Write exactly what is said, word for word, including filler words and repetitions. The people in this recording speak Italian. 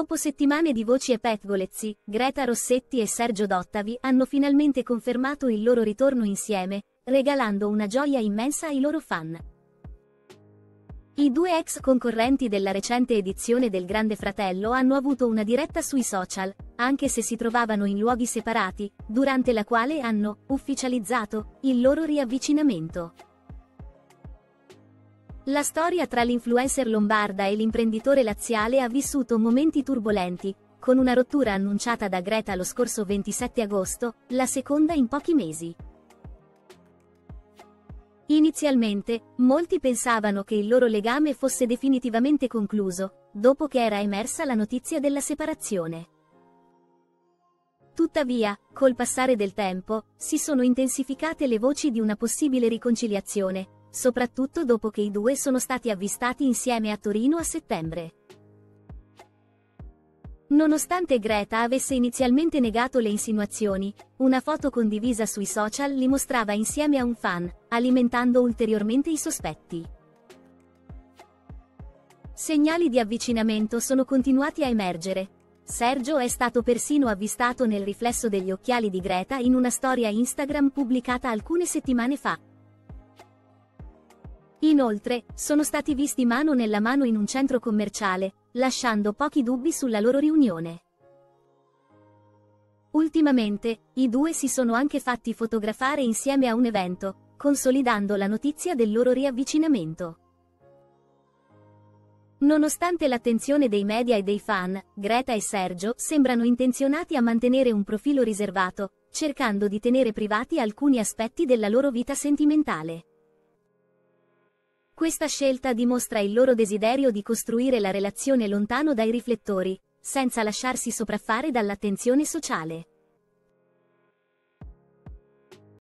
Dopo settimane di voci e pettegolezzi, Greta Rossetti e Sergio Dottavi hanno finalmente confermato il loro ritorno insieme, regalando una gioia immensa ai loro fan. I due ex concorrenti della recente edizione del Grande Fratello hanno avuto una diretta sui social, anche se si trovavano in luoghi separati, durante la quale hanno ufficializzato il loro riavvicinamento. La storia tra l'influencer lombarda e l'imprenditore laziale ha vissuto momenti turbolenti, con una rottura annunciata da Greta lo scorso ventisette agosto, la seconda in pochi mesi. Inizialmente, molti pensavano che il loro legame fosse definitivamente concluso, dopo che era emersa la notizia della separazione. Tuttavia, col passare del tempo, si sono intensificate le voci di una possibile riconciliazione, soprattutto dopo che i due sono stati avvistati insieme a Torino a settembre. Nonostante Greta avesse inizialmente negato le insinuazioni, una foto condivisa sui social li mostrava insieme a un fan, alimentando ulteriormente i sospetti. Segnali di avvicinamento sono continuati a emergere. Sergio è stato persino avvistato nel riflesso degli occhiali di Greta in una storia Instagram pubblicata alcune settimane fa. Inoltre, sono stati visti mano nella mano in un centro commerciale, lasciando pochi dubbi sulla loro riunione. Ultimamente, i due si sono anche fatti fotografare insieme a un evento, consolidando la notizia del loro riavvicinamento. Nonostante l'attenzione dei media e dei fan, Greta e Sergio sembrano intenzionati a mantenere un profilo riservato, cercando di tenere privati alcuni aspetti della loro vita sentimentale. Questa scelta dimostra il loro desiderio di costruire la relazione lontano dai riflettori, senza lasciarsi sopraffare dall'attenzione sociale.